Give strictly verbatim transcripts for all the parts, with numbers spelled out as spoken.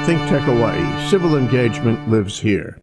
ThinkTech Hawaii. Civil engagement lives here.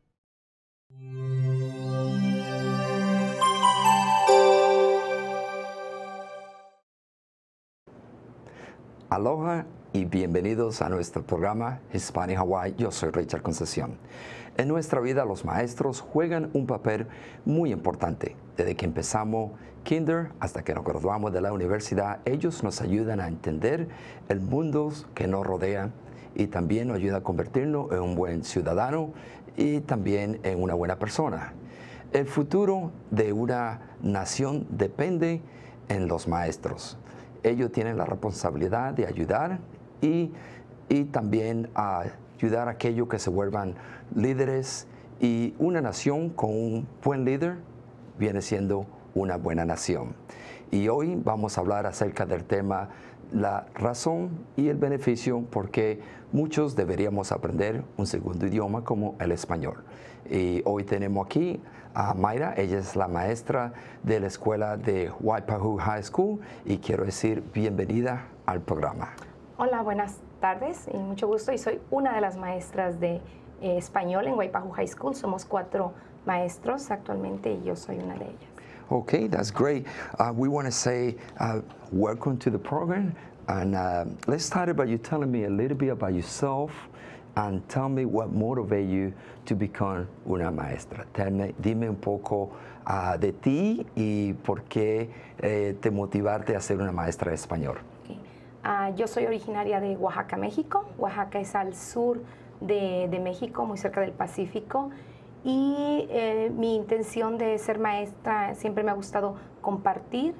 Aloha y bienvenidos a nuestro programa Hispania Hawaii. Yo soy Richard Concesión. En nuestra vida los maestros juegan un papel muy importante. Desde que empezamos kinder hasta que nos graduamos de la universidad, ellos nos ayudan a entender el mundo que nos rodea y también nos ayuda a convertirnos en un buen ciudadano y también en una buena persona. El futuro de una nación depende en los maestros. Ellos tienen la responsabilidad de ayudar y, y también a ayudar a aquellos que se vuelvan líderes, y una nación con un buen líder viene siendo una buena nación. Y hoy vamos a hablar acerca del tema la razón y el beneficio porque muchos deberíamos aprender un segundo idioma como el español. Y hoy tenemos aquí a Mayra. Ella es la maestra de la escuela de Waipahu High School y quiero decir bienvenida al programa. Hola, buenas tardes y mucho gusto. Y soy una de las maestras de eh, español en Waipahu High School. Somos cuatro maestros actualmente y yo soy una de ellas. Okay, that's great. Uh, we want to say uh, welcome to the program, and uh, let's start about you telling me a little bit about yourself and tell me what motivated you to become una maestra. Tell me, dime un poco uh, de ti y por qué eh, te motivaste a ser una maestra de español. Okay. Uh, yo soy originaria de Oaxaca, México. Oaxaca es al sur de, de México, muy cerca del Pacífico. Y eh, mi intención de ser maestra siempre me ha gustado compartir,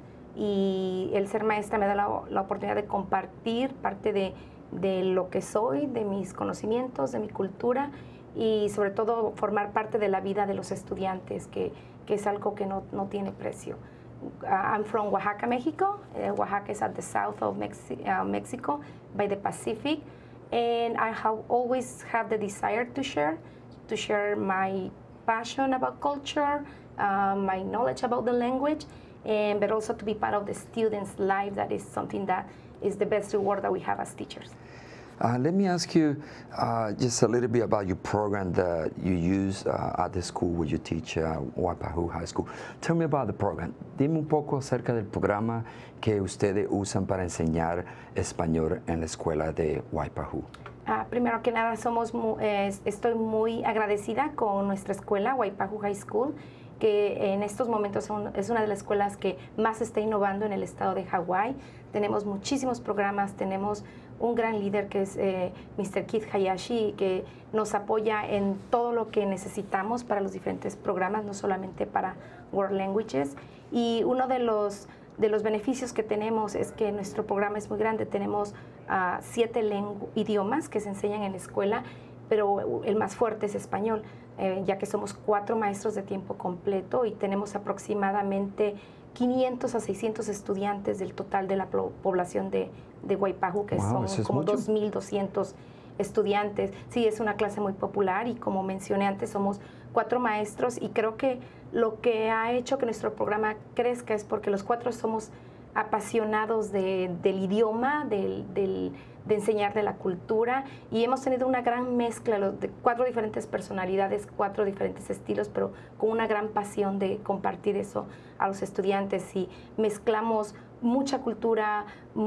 y el ser maestra me da la, la oportunidad de compartir parte de, de lo que soy, de mis conocimientos, de mi cultura y sobre todo formar parte de la vida de los estudiantes, que, que es algo que no, no tiene precio. Uh, I'm from Oaxaca, Mexico. Uh, Oaxaca is at the south of Mexi uh, Mexico by the Pacific, and I have always have the desire to share to share my passion about culture, uh, my knowledge about the language, and but also to be part of the students' life. That is something that is the best reward that we have as teachers. Uh, let me ask you uh, just a little bit about your program that you use uh, at the school where you teach uh, Waipahu High School. Tell me about the program. Dime un poco acerca del programa que ustedes usan para enseñar español en la escuela de Waipahu. Uh, primero que nada, somos mu eh, estoy muy agradecida con nuestra escuela, Waipahu High School, que en estos momentos son, es una de las escuelas que más está innovando en el estado de Hawái. Tenemos muchísimos programas, tenemos un gran líder que es eh, mister Keith Hayashi, que nos apoya en todo lo que necesitamos para los diferentes programas, no solamente para World Languages. Y uno de los de los beneficios que tenemos es que nuestro programa es muy grande. Tenemos uh, siete idiomas que se enseñan en la escuela, pero el más fuerte es español, eh, ya que somos cuatro maestros de tiempo completo y tenemos aproximadamente quinientos a seiscientos estudiantes del total de la población de, de Waipahu, que wow, son como dos mil doscientos estudiantes. Sí, es una clase muy popular y como mencioné antes, somos cuatro maestros y creo que lo que ha hecho que nuestro programa crezca es porque los cuatro somos apasionados de, del idioma, del, del, de enseñar de la cultura, y hemos tenido una gran mezcla de cuatro diferentes personalidades, cuatro diferentes estilos, pero con una gran pasión de compartir eso a los estudiantes, y mezclamos mucha cultura,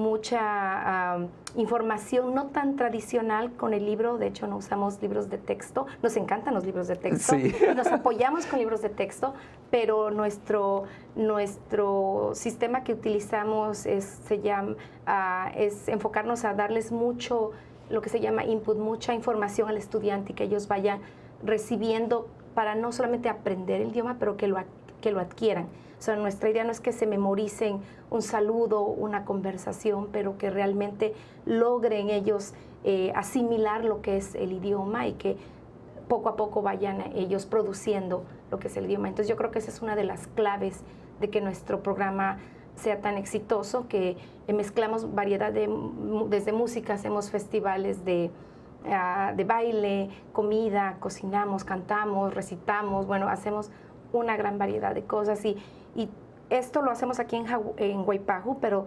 mucha uh, información no tan tradicional con el libro. De hecho, no usamos libros de texto. Nos encantan los libros de texto. Sí. Nos apoyamos con libros de texto, pero nuestro, nuestro sistema que utilizamos es, se llama, uh, es enfocarnos a darles mucho, lo que se llama input, mucha información al estudiante y que ellos vayan recibiendo para no solamente aprender el idioma, pero que lo, que lo adquieran. O sea, nuestra idea no es que se memoricen un saludo, una conversación, pero que realmente logren ellos eh, asimilar lo que es el idioma y que poco a poco vayan ellos produciendo lo que es el idioma. Entonces yo creo que esa es una de las claves de que nuestro programa sea tan exitoso, que eh, mezclamos variedad de, desde música, hacemos festivales de, uh, de baile, comida, cocinamos, cantamos, recitamos, bueno, hacemos una gran variedad de cosas, y, y esto lo hacemos aquí en, en Waipahu, pero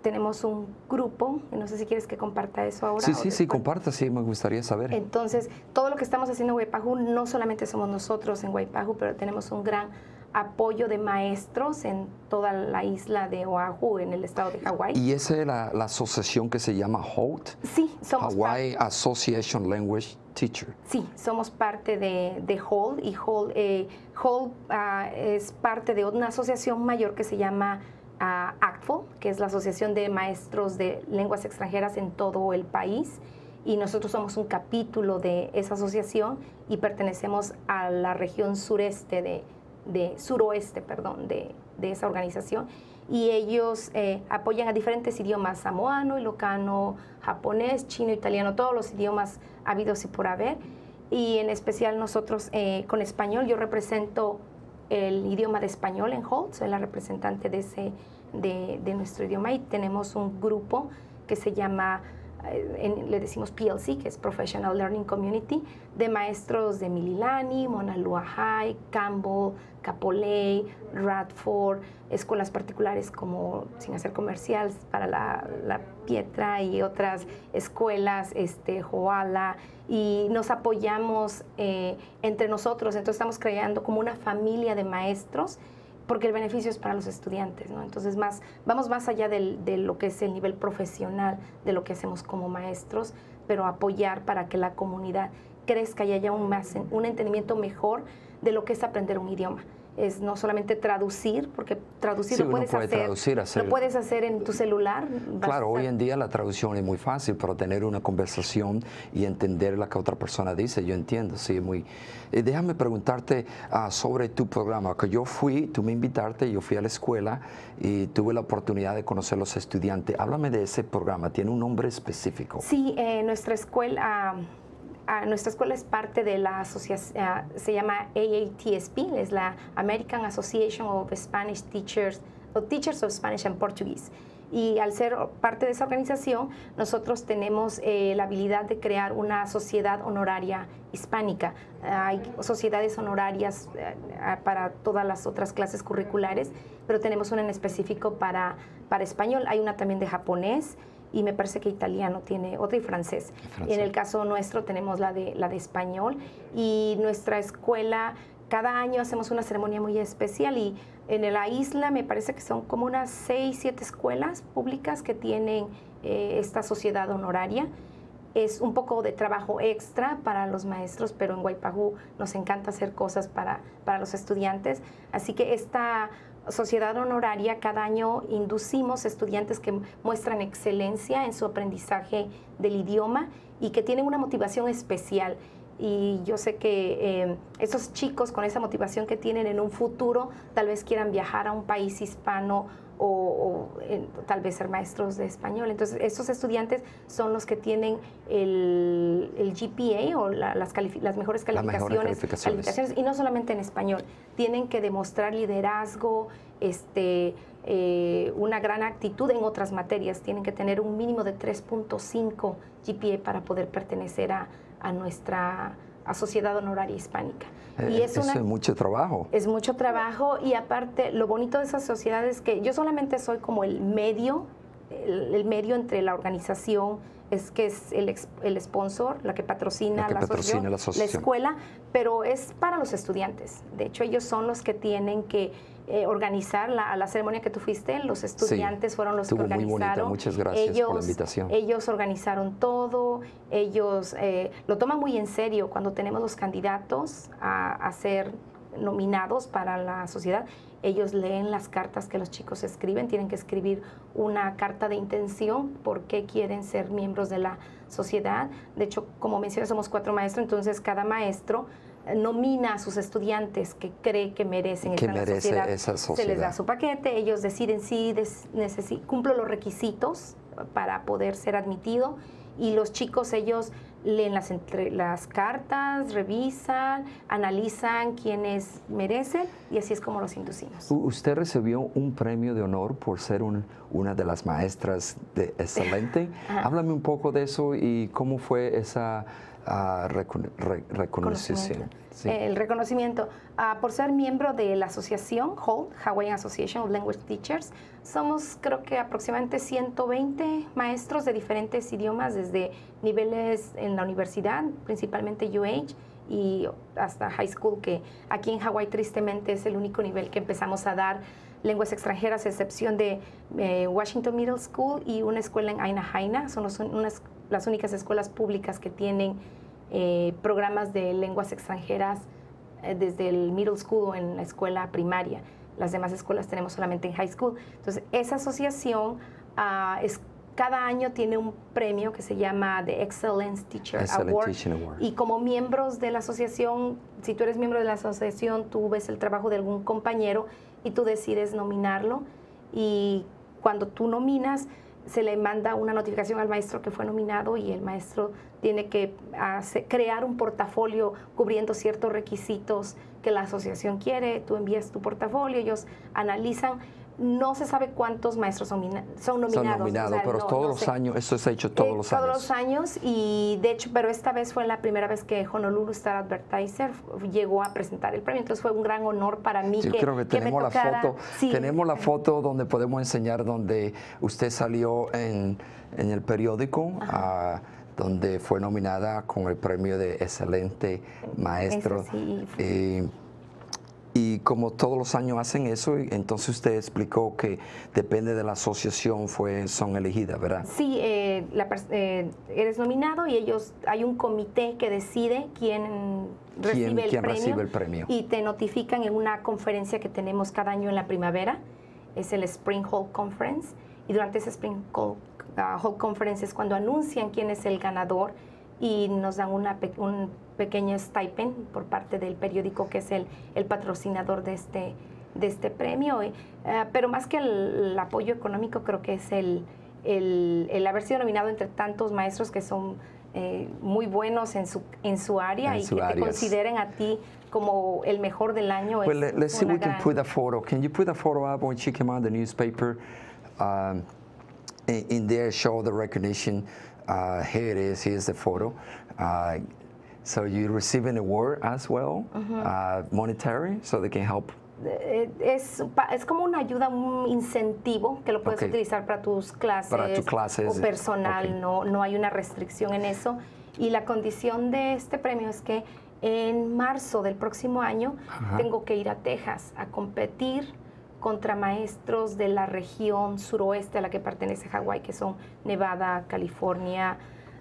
tenemos un grupo, no sé si quieres que comparta eso ahora. Sí, sí, sí, comparta, sí, me gustaría saber. Entonces, todo lo que estamos haciendo en Waipahu, no solamente somos nosotros en Waipahu, pero tenemos un gran apoyo de maestros en toda la isla de Oahu, en el estado de Hawái. ¿Y esa es la, la asociación que se llama H O L T? Sí, somos Hawaii Association Language Teacher. Sí, somos parte de, de H O L T, y H O L T, eh, H O L T uh, es parte de una asociación mayor que se llama uh, A C T F L, que es la Asociación de Maestros de Lenguas Extranjeras en todo el país, y nosotros somos un capítulo de esa asociación y pertenecemos a la región sureste de, de suroeste, perdón, de, de esa organización. Y ellos eh, apoyan a diferentes idiomas: samoano, ilocano, japonés, chino, italiano, todos los idiomas habidos y por haber. Y en especial nosotros eh, con español, yo represento el idioma de español en H O L T, soy la representante de, ese, de, de nuestro idioma, y tenemos un grupo que se llama, eh, en, le decimos P L C, que es Professional Learning Community, de maestros de Mililani, Monalua High, Campbell, Kapolei, Radford, escuelas particulares como, sin hacer comercial, para la, la Pietra, y otras escuelas, este, Joala, y nos apoyamos eh, entre nosotros. Entonces estamos creando como una familia de maestros, porque el beneficio es para los estudiantes, ¿no? Entonces más, vamos más allá del, de lo que es el nivel profesional de lo que hacemos como maestros, pero apoyar para que la comunidad crezca y haya un, más, un entendimiento mejor de lo que es aprender un idioma. Es no solamente traducir, porque traducir sí, lo puedes puede hacer, traducir, hacer, lo puedes hacer en tu celular. Claro, hoy en día la traducción es muy fácil, pero tener una conversación y entender lo que otra persona dice, yo entiendo, sí, muy. Eh, déjame preguntarte uh, sobre tu programa, que yo fui, tú me invitaste, yo fui a la escuela y tuve la oportunidad de conocer a los estudiantes. Háblame de ese programa, ¿tiene un nombre específico? Sí, eh, nuestra escuela... Uh, Uh, nuestra escuela es parte de la asociación, uh, se llama A A T S P, es la American Association of Spanish Teachers, o Teachers of Spanish and Portuguese. Y al ser parte de esa organización, nosotros tenemos eh, la habilidad de crear una sociedad honoraria hispánica. Uh, hay sociedades honorarias uh, para todas las otras clases curriculares, pero tenemos una en específico para, para español. Hay una también de japonés, y me parece que italiano tiene otra, y francés. francés. Y en el caso nuestro tenemos la de, la de español, y nuestra escuela, cada año hacemos una ceremonia muy especial, y en la isla me parece que son como unas seis, siete escuelas públicas que tienen eh, esta sociedad honoraria. Es un poco de trabajo extra para los maestros, pero en Waipahu nos encanta hacer cosas para, para los estudiantes. Así que esta sociedad honoraria, cada año inducimos estudiantes que muestran excelencia en su aprendizaje del idioma y que tienen una motivación especial. Y yo sé que eh, esos chicos con esa motivación que tienen en un futuro tal vez quieran viajar a un país hispano o, o eh, tal vez ser maestros de español. Entonces, estos estudiantes son los que tienen el, el G P A o la, las, las mejores calificaciones, mejores calificaciones. calificaciones, y no solamente en español. Tienen que demostrar liderazgo, este, eh, una gran actitud en otras materias. Tienen que tener un mínimo de tres punto cinco G P A para poder pertenecer a, a nuestra a Sociedad Honoraria Hispánica. Eh, y es eso una, es mucho trabajo. Es mucho trabajo, y aparte lo bonito de esas sociedades es que yo solamente soy como el medio, el, el medio entre la organización, es que es el, el sponsor, la que patrocina, la, que la, patrocina asociación, la asociación, la escuela, pero es para los estudiantes. De hecho, ellos son los que tienen que eh, organizar la, la ceremonia que tú fuiste. Los estudiantes sí, fueron los que organizaron. Muy bonita. Muchas gracias ellos, por la invitación. Ellos organizaron todo, ellos eh, lo toman muy en serio cuando tenemos los candidatos a, a ser nominados para la sociedad. Ellos leen las cartas que los chicos escriben, tienen que escribir una carta de intención por qué quieren ser miembros de la sociedad. De hecho, como mencioné, somos cuatro maestros, entonces cada maestro nomina a sus estudiantes que cree que merecen que estar en la merece sociedad. Esa sociedad. Se les da su paquete, ellos deciden si cumplo los requisitos para poder ser admitido, y los chicos, ellos leen las, entre, las cartas, revisan, analizan quiénes merecen y así es como los inducimos. Usted recibió un premio de honor por ser un, una de las maestras de excelente. Háblame un poco de eso y cómo fue esa uh, recon re reconocimiento. Sí. El reconocimiento. Uh, por ser miembro de la asociación H O L, Hawaiian Association of Language Teachers, somos creo que aproximadamente ciento veinte maestros de diferentes idiomas, desde niveles en la universidad, principalmente U H, y hasta high school, que aquí en Hawái tristemente es el único nivel que empezamos a dar lenguas extranjeras, a excepción de eh, Washington Middle School y una escuela en Aina Haina. Son los, unas, las únicas escuelas públicas que tienen eh, programas de lenguas extranjeras eh, desde el middle school o en la escuela primaria. Las demás escuelas tenemos solamente en high school. Entonces, esa asociación uh, es, cada año tiene un premio que se llama The Excellence Teacher Excellent Award. Teaching Award. Y como miembros de la asociación, si tú eres miembro de la asociación, tú ves el trabajo de algún compañero y tú decides nominarlo. Y cuando tú nominas, se le manda una notificación al maestro que fue nominado y el maestro tiene que hacer, crear un portafolio cubriendo ciertos requisitos que la asociación quiere. Tú envías tu portafolio, ellos analizan. No se sabe cuántos maestros son, son nominados. Son nominados, o sea, pero no, todos no los sé. años, eso se ha hecho todos eh, los todos años. Todos los años, y de hecho, pero esta vez fue la primera vez que Honolulu Star Advertiser llegó a presentar el premio, entonces fue un gran honor para mí. Yo que, creo que, que tenemos me tocara, la foto, sí. tenemos la foto donde podemos enseñar donde usted salió en, en el periódico, uh, donde fue nominada con el premio de excelente maestro. Sí, eh, Y como todos los años hacen eso, entonces usted explicó que depende de la asociación fue, son elegidas, ¿verdad? Sí, eh, la, eh, eres nominado y ellos, hay un comité que decide quién recibe, ¿Quién, el, quién premio, recibe el premio. Y te notifican en una conferencia que tenemos cada año en la primavera, es el Spring Hall Conference, y durante ese Spring Hall, uh, Hall Conference es cuando anuncian quién es el ganador y nos dan una, un pequeño stipend por parte del periódico que es el, el patrocinador de este, de este premio. Uh, pero más que el, el apoyo económico, creo que es el, el, el haber sido nominado entre tantos maestros que son eh, muy buenos en su, en su área en y su que áreas. te consideren a ti como el mejor del año. Well, es let's see if we gran... can put a photo. Can you put a photo up when she came out the newspaper? Um, in, in there, show the recognition. Uh, here it is. Here's the photo. Uh, so you receive an award as well, uh-huh. uh, monetary, so they can help. Es, es como una ayuda, un incentivo que lo puedes okay. utilizar para tus clases, para tus clases o personal, okay. no, no hay una restricción en eso. Y la condición de este premio es que en marzo del próximo año uh-huh. tengo que ir a Texas a competir contra maestros de la región suroeste a la que pertenece Hawái, que son Nevada, California,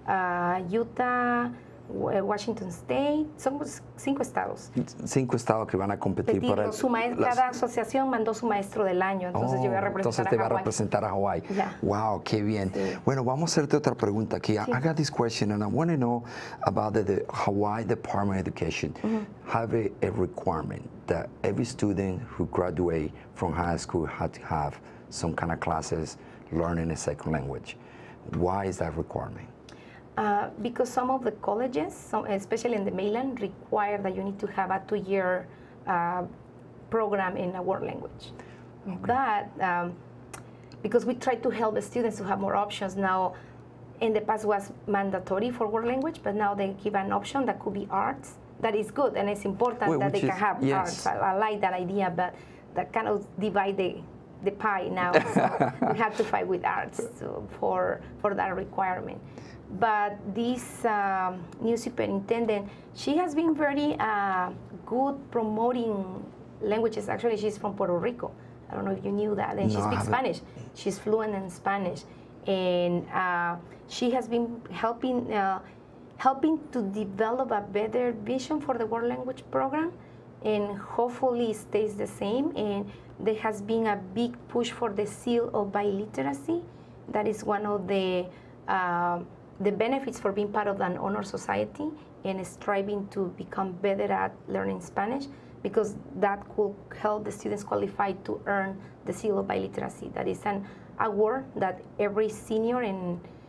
uh, Utah, Washington State. Son cinco estados. Cinco estados que van a competir Petido, para el, su maestro, las... Cada asociación mandó su maestro del año, entonces oh, yo voy a representar entonces te a va Hawái. a representar a Hawái. Yeah. Wow, qué bien. Sí. Bueno, vamos a hacerte otra pregunta aquí. Sí. I got this question and I want to know about the, the Hawaii Department of Education. Mm-hmm. Have a, a requirement that every student who graduate from high school had to have some kind of classes learning a second language. Why is that requirement? Uh, because some of the colleges, some, especially in the mainland, require that you need to have a two-year uh, program in a world language. Okay. But um, because we try to help the students to have more options now, in the past was mandatory for world language, but now they give an option that could be arts. That is good, and it's important well, that they is, can have yes. arts. I, I like that idea, but that kind of divide the the pie now. So we have to fight with arts to, for for that requirement. But this um, new superintendent, she has been very uh, good promoting languages. Actually, she's from Puerto Rico. I don't know if you knew that. And no, she speaks Spanish. She's fluent in Spanish. And uh, she has been helping, uh, helping to develop a better vision for the world language program. And hopefully it stays the same. And there has been a big push for the seal of biliteracy. That is one of the uh, the benefits for being part of an honor society and striving to become better at learning Spanish, because that could help the students qualify to earn the seal of biliteracy. That is an award that every senior in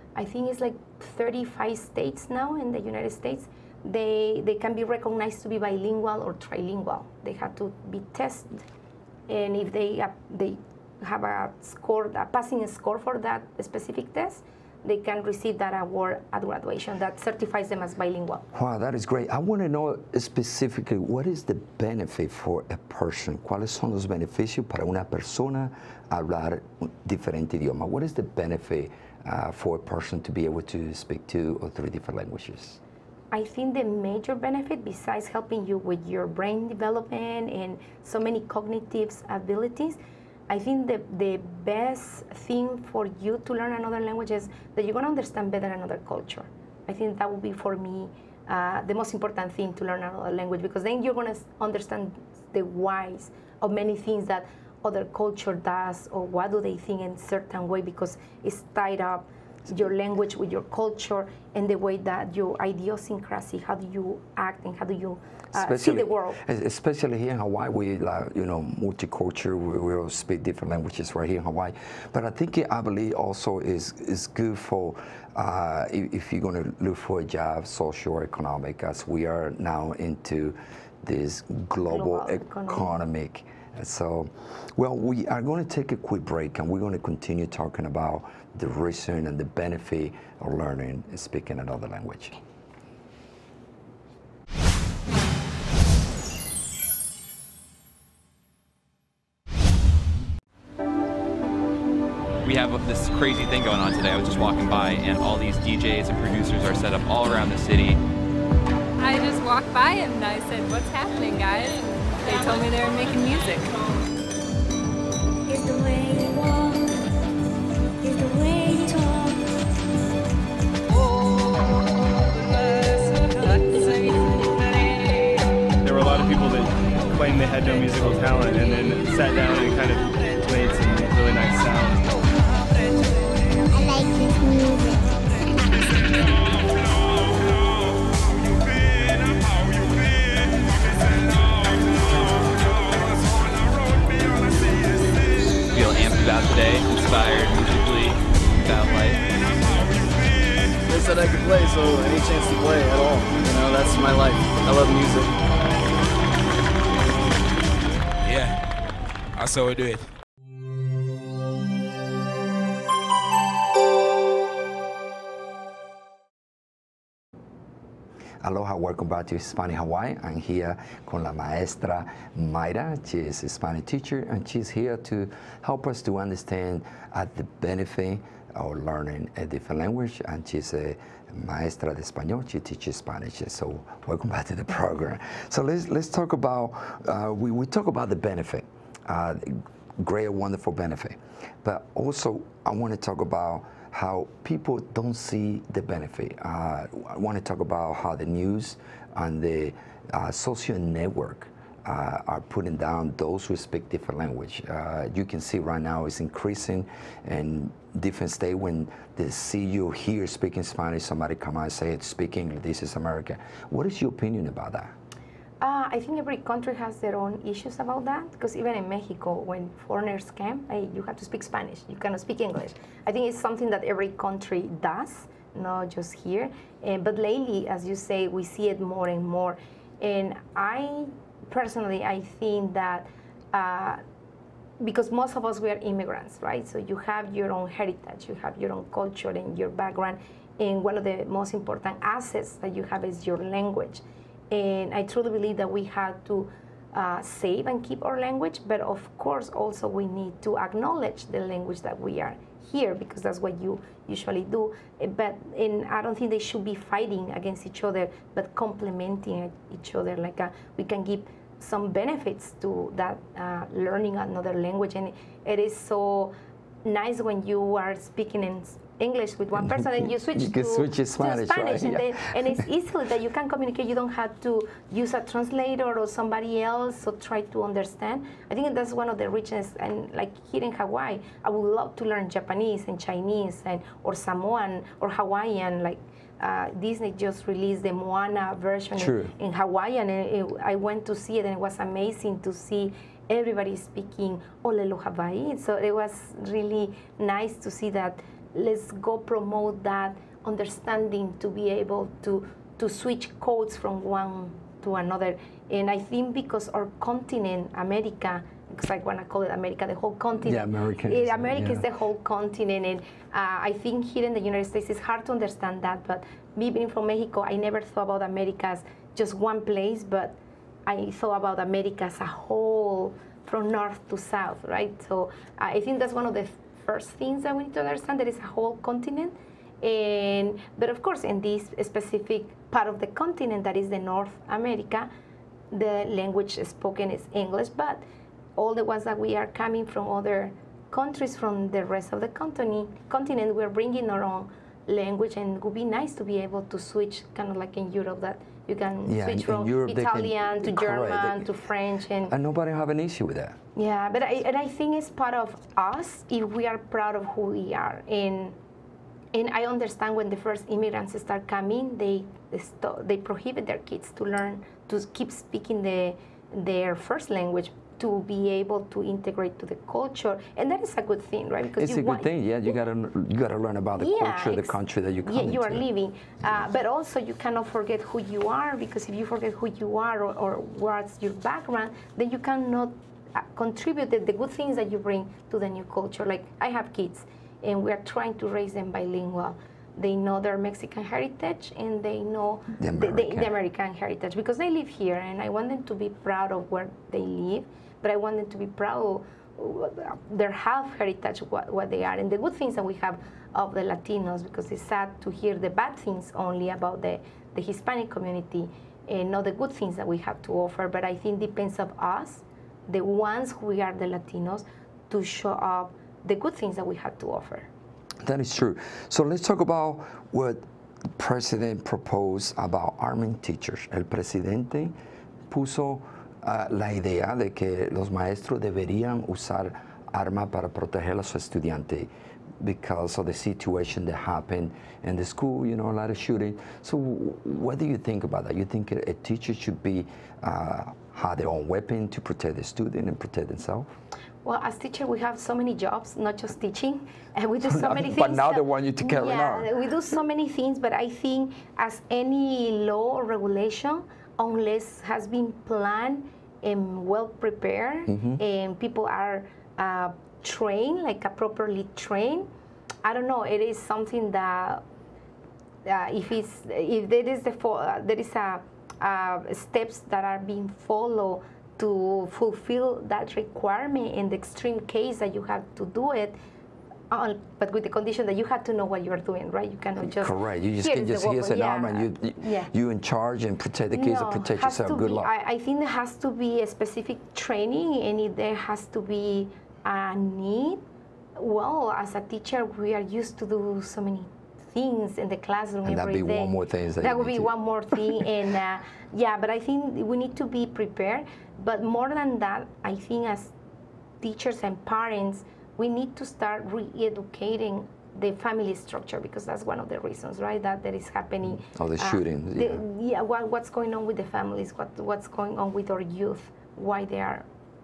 I think it's like thirty-five states now in the United States. They, they can be recognized to be bilingual or trilingual. They have to be tested. And if they, uh, they have a score, a passing score for that specific test, they can receive that award at graduation that certifies them as bilingual. Wow, that is great. I want to know specifically, what is the benefit for a person? ¿Cuáles son los beneficios para una persona hablar un diferente idioma? What is the benefit uh, for a person to be able to speak two or three different languages? I think the major benefit, besides helping you with your brain development and so many cognitive abilities, I think the, the best thing for you to learn another language is that you're going to understand better another culture. I think that would be, for me, uh, the most important thing to learn another language, because then you're going to understand the whys of many things that other culture does, or what do they think in a certain way, because it's tied up your language with your culture and the way that your idiosyncrasy, how do you act and how do you uh, see the world. Especially here in Hawaii, we like, you know, multicultural, we, we all speak different languages right here in Hawaii. But I think it, I believe also is, is good for, uh, if, if you're going to look for a job, social, economic, as we are now into this global, global economic. So, well, we are going to take a quick break, and we're going to continue talking about the reason and the benefit of learning and speaking another language. We have this crazy thing going on today. I was just walking by, and all these D Js and producers are set up all around the city. I just walked by and I said, "What's happening, guys?" They told me they were making music. It's the way you walk, it's the way you talk. There were a lot of people that claimed they had no musical talent and then sat down and kind of made some really nice sounds. I like this music. Feel amped about today, inspired musically about life. They said I could play, so any chance to play at all, you know, that's my life. I love music. Yeah, I saw it do it. Aloha, welcome back to Hispanic Hawaii. I'm here con la maestra Mayra. She is a Spanish teacher, and she's here to help us to understand uh, the benefit of learning a different language. And she's a maestra de español. She teaches Spanish. So welcome back to the program. So let's let's talk about uh, we we talk about the benefit, uh, great, wonderful benefit, but also I want to talk about how people don't see the benefit. Uh, I want to talk about how the news and the uh, social network uh, are putting down those who speak different language. Uh, you can see right now it's increasing in different states when they see you here speaking Spanish, somebody come out and say, speak English, this is America. What is your opinion about that? Uh, I think every country has their own issues about that, because even in Mexico, when foreigners came, hey, you have to speak Spanish, you cannot speak English. I think it's something that every country does, not just here. Uh, but lately, as you say, we see it more and more. And I, personally, I think that uh, because most of us, we are immigrants, right? So you have your own heritage, you have your own culture and your background, and one of the most important assets that you have is your language. And I truly believe that we have to uh, save and keep our language, but of course also we need to acknowledge the language that we are here, because that's what you usually do. But and I don't think they should be fighting against each other, but complementing each other. Like a, we can give some benefits to that uh, learning another language, and it is so nice when you are speaking in English with one person and you switch you can to, switch to Spanish, to Spanish right? and, Yeah. then, and it's easily that you can communicate. You don't have to use a translator or somebody else or try to understand. I think that's one of the richness. And like here in Hawaii, I would love to learn Japanese and Chinese and or Samoan or Hawaiian. Like uh, Disney just released the Moana version in, in Hawaiian, and it, I went to see it, and it was amazing to see everybody speaking Olelo Hawaii. So it was really nice to see that let's go promote that understanding to be able to, to switch codes from one to another. And I think because our continent, America, because I want to call it America, the whole continent. Yeah, America. It, Is, America yeah. is the whole continent, and uh, I think here in the United States it's hard to understand that. But me being from Mexico, I never thought about America as just one place, but I thought about America as a whole, from north to south, right? So uh, I think that's one of the first things that we need to understand, that it's a whole continent. And but of course, in this specific part of the continent that is the North America, the language spoken is English, but all the ones that we are coming from other countries from the rest of the continent, continent we're bringing our own language, and it would be nice to be able to switch, kind of like in Europe, that you can Yeah, switch in from Europe they can- Italian to correct, German they- to French, and And nobody have an issue with that. yeah, but I, and I think it's part of us if we are proud of who we are. And and I understand when the first immigrants start coming, they they, sto- they prohibit their kids to learn to keep speaking the their first language, to be able to integrate to the culture, and that is a good thing, right? Because It's you a good want, thing, yeah. You gotta you gotta learn about the Yeah, culture, the ex- country that you come yeah, you are into. living. Uh, but also, you cannot forget who you are, because if you forget who you are, or, or what's your background, then you cannot uh, contribute the, the good things that you bring to the new culture. Like, I have kids, and we are trying to raise them bilingual. They know their Mexican heritage, and they know The the, the, American. the American heritage, because they live here, and I want them to be proud of where they live, but I want them to be proud of their half heritage, what, what they are, and the good things that we have of the Latinos, because it's sad to hear the bad things only about the, the Hispanic community, and not the good things that we have to offer. But I think it depends on us, the ones who we are the Latinos, to show up the good things that we have to offer. That is true. So let's talk about what the president proposed about arming teachers. El presidente puso uh, la idea de que los maestros deberían usar arma para proteger a sus estudiantes because of the situation that happened in the school, you know, a lot of shooting. So what do you think about that? You think a, a teacher should be uh, have their own weapon to protect the student and protect themselves? Well, as teacher, we have so many jobs, not just teaching, and we do so many things. But now that- they want you to carry yeah, on. we do so many things, but I think as any law or regulation, unless has been planned and well prepared, Mm-hmm. and people are uh, trained, like uh, properly trained, I don't know, it is something that uh, if it's if there is the fo- uh, there is a uh, steps that are being followed to fulfill that requirement in the extreme case that you have to do it, uh, but with the condition that you have to know what you are doing, right? You cannot just Correct. You just "Here can is the just here's weapon." an Yeah. arm and you you, Yeah. you in charge and protect the kids and protect has yourself. to Good be, luck. I, I think there has to be a specific training, and if there has to be a need. Well, as a teacher, we are used to do so many things in the classroom And that'd every be day. one more thing that That you would need be to- one more thing, and uh, yeah. But I think we need to be prepared. But more than that, I think as teachers and parents, we need to start re-educating the family structure, because that's one of the reasons, right, that that is happening. Oh, the Uh, shootings, the- yeah. yeah, what, what's going on with the families, what what's going on with our youth, why they are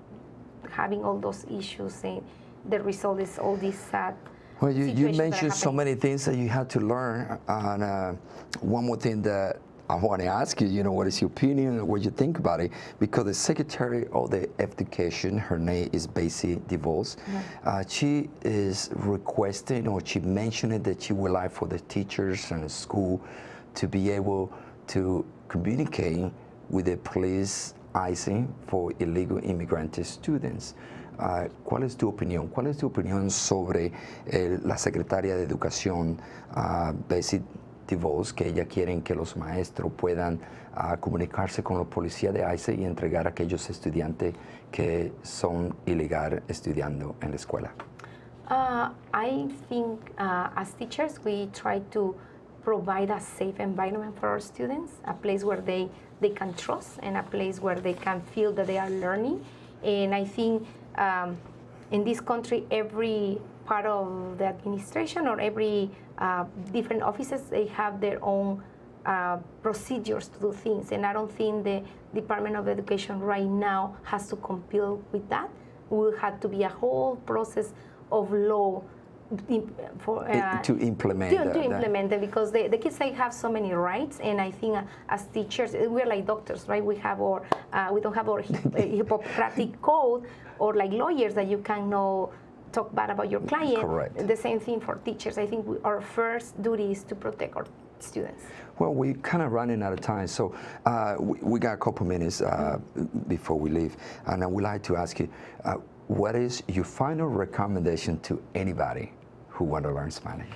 having all those issues, and the result is all these sad Well, you, you situations that are mentioned so happening. many things that you had to learn. And uh, one more thing that I want to ask you, you know, what is your opinion or what you think about it? Because the Secretary of the Education, her name is Betsy DeVos, uh, she is requesting, or she mentioned that she would like for the teachers and the school to be able to communicate with the police ICE for illegal immigrant students. Uh, ¿Cuál es tu opinión? ¿Cuál es tu opinión sobre eh, la secretaria de Educación, uh, Betsy DeVos, que ella quieren que los maestros puedan uh, comunicarse con los policías de ICE y entregar a aquellos estudiantes que son ilegal estudiando en la escuela? Uh, I think uh, as teachers, we try to provide a safe environment for our students, a place where they, they can trust, and a place where they can feel that they are learning. And I think um, in this country, every part of the administration or every uh, different offices, they have their own uh, procedures to do things. And I don't think the Department of Education right now has to comply with that. Will have to be a whole process of law for, I- uh, to implement to, the- to the- implement it, because the, the kids, they have so many rights, and I think uh, as teachers, uh, we're like doctors, right? We have our uh, we don't have our hip, uh, Hippocratic code, or like lawyers that you can know talk bad about your client. Correct. The same thing for teachers. I think we, our first duty is to protect our students. Well, we're kind of running out of time, so uh, we, we got a couple minutes uh, before we leave, and I would like to ask you, uh, what is your final recommendation to anybody who want to learn Spanish?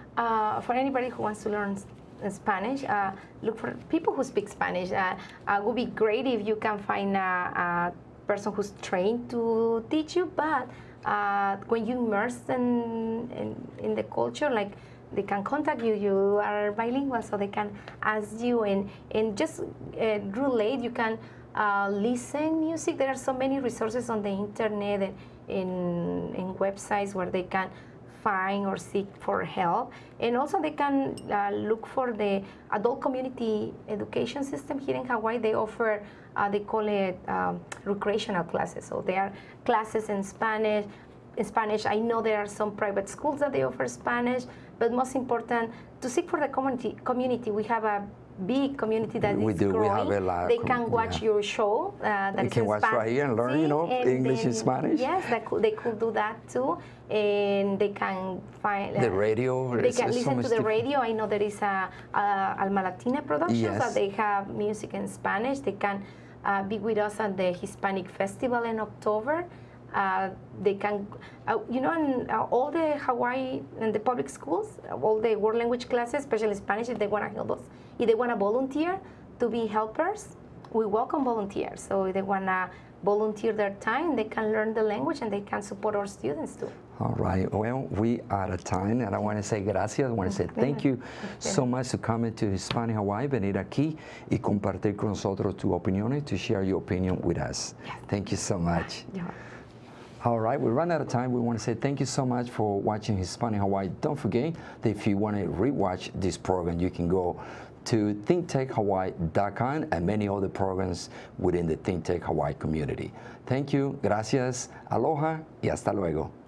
Uh, for anybody who wants to learn s- Spanish, uh, look for people who speak Spanish. Uh, uh, it would be great if you can find a, a person who's trained to teach you, but uh, when you immerse in, in, in the culture, like, they can contact you. You are bilingual, so they can ask you, and, and just uh, relate. You can uh, listen music. There are so many resources on the internet and in, in websites where they can find or seek for help. And also they can uh, look for the adult community education system here in Hawaii. They offer, uh, they call it um, recreational classes. So there are classes in Spanish. In Spanish, I know there are some private schools that they offer Spanish, but most important, to seek for the community. Community, we have a big community that We is do. We growing. have a lot of They com- can watch yeah. your show. Uh, that You is can in watch Span- right here and learn, you know, and English and then- Spanish. Yes, that could, they could do that too, and they can find The radio, They it's- can it's so listen much to the different. radio. I know there is a, a Alma Latina Productions Yes. that they have music in Spanish. They can uh, be with us at the Hispanic Festival in October. Uh, they can, uh, you know, in uh, all the Hawaii and the public schools, all the world language classes, especially Spanish, if they want to help us, if they want to volunteer to be helpers, we welcome volunteers. So if they want to volunteer their time, they can learn the language and they can support our students too. All right. Well, we are out of time, and I want to say gracias. I want to say thank you so much to coming to Hispanic Hawaii, venir aquí y compartir con nosotros tu opiniones, to share your opinion with us. Thank you so much. Yeah. All right, we run out of time. We want to say thank you so much for watching Hispanic Hawaii. Don't forget that if you want to rewatch this program, you can go to think tech hawaii dot com and many other programs within the Think Tech Hawaii community. Thank you, gracias, aloha, y hasta luego.